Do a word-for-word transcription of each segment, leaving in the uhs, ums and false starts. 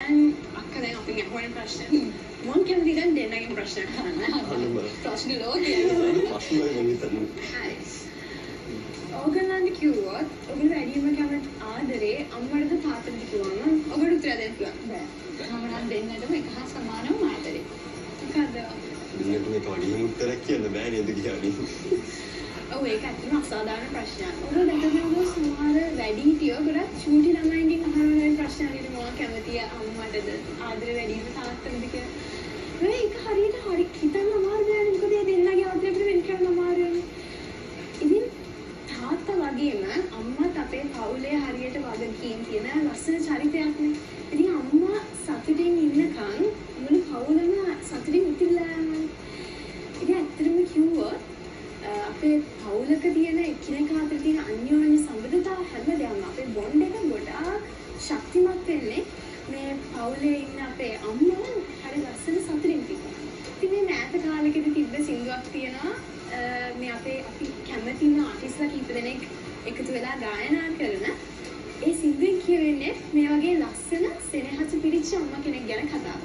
දැන් අක්කා දැන් අපින් අහන ප්‍රශ්න මම කැමති දැන් දෙන්නගෙන් ප්‍රශ්න අහන්න. ප්‍රශ්න ලෝකයේ ප්‍රශ්න වලින් හිතන්නේ. හරි. ඕගොල්ලන්ට කිව්වොත් ඔයගොල්ලෝ වැඩිම කැමති ආදරේ අම්මටද තාත්තටද කිව්වම ඔයගොල්ලෝ උත්තර දෙන්න පුළුවන්. බෑ. මම නම් දෙන්නටම එක හා සමානම ආදරේ. මොකද? දෙන්නට මේක වඩිම උත්තරයක් කියන්න බෑ නේද කියන්නේ. ඔව් ඒක ඇත්තටම අසාධාරණ ප්‍රශ්නයක්. ඔයගොල්ලෝ දැකගන්න සමහර වැඩිහිටියෝ ගොඩක් චූටි ළමයින්ගෙන් අහන ප්‍රශ්න වලින් මම කැමතියි අම්මටද ආදරේ වැඩිම තාත්තටද කියලා. මේක හරියට හරි හිතන්න අමාරුයි නේද? මොකද මේ දෙන්නගේ ආදරේ අපිට වෙන් කරන්න අමාරුයි. ඉතින් තාත්තා වගේම අම්මත් අපේ පවුලේ හරියට වගකීම් තියෙන ලස්සන චරිතයක් නේ. ඉතින් අම්මා සතුටින් ඉන්නකන් මුළු පවුලම සතුටින් ඉතිරිලා යනවා. ඉතින් ඇත්තටම කිව්වොත් අපේ පවුලක තියෙන එකිනෙකා අතර තියෙන අන්‍යෝන්‍ය සම්බන්ධතාව හැමදේම අපේ බොන්ඩ් එක ගොඩාක් ශක්තිමත් වෙන්නේ මේ පවුලේ ඉන්න අපේ අම්මා හරි ලස්සන සතුටින් තිබුණා. ඉතින් මේ මෑත කාලෙකදී තිබ්බ සින්දුවක් තියෙනවා මේ අපේ අපි කැමතිම ආටිස්ලා කීප දෙනෙක් එකතු වෙලා ගායනා කරන ඒ සින්දුවෙන් කියවෙන්නේ මේ වගේ ලස්සන සෙනෙහස පිරිච්ච අම්මා කෙනෙක් ගැන කතාවක්.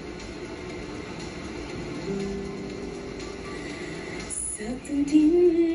සතුටින්